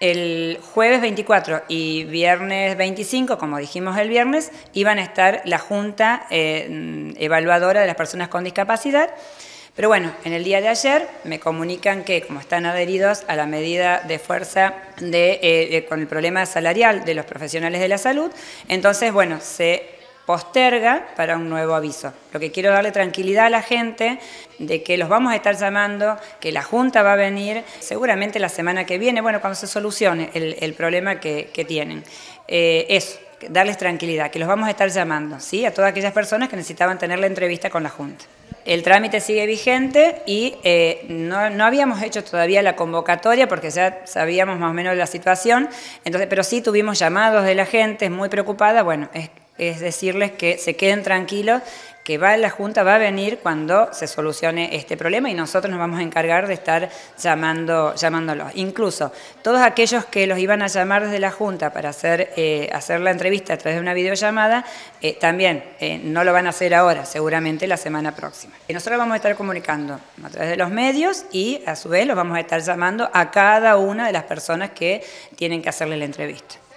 el jueves 24 y viernes 25, como dijimos el viernes, iban a estar la Junta Evaluadora de las Personas con Discapacidad. Pero bueno, en el día de ayer me comunican que, como están adheridos a la medida de fuerza con el problema salarial de los profesionales de la salud, entonces, bueno, se posterga para un nuevo aviso. Lo que quiero darle tranquilidad a la gente de que los vamos a estar llamando, que la Junta va a venir seguramente la semana que viene, bueno, cuando se solucione el problema que tienen. Eso, darles tranquilidad, que los vamos a estar llamando, ¿sí? A todas aquellas personas que necesitaban tener la entrevista con la Junta. El trámite sigue vigente y no habíamos hecho todavía la convocatoria porque ya sabíamos más o menos la situación, entonces, pero sí tuvimos llamados de la gente muy preocupada. Bueno, es decirles que se queden tranquilos, que la Junta va a venir cuando se solucione este problema y nosotros nos vamos a encargar de estar llamándolos. Incluso todos aquellos que los iban a llamar desde la Junta para hacer la entrevista a través de una videollamada, también no lo van a hacer ahora, seguramente la semana próxima. Nosotros vamos a estar comunicando a través de los medios y a su vez los vamos a estar llamando a cada una de las personas que tienen que hacerle la entrevista.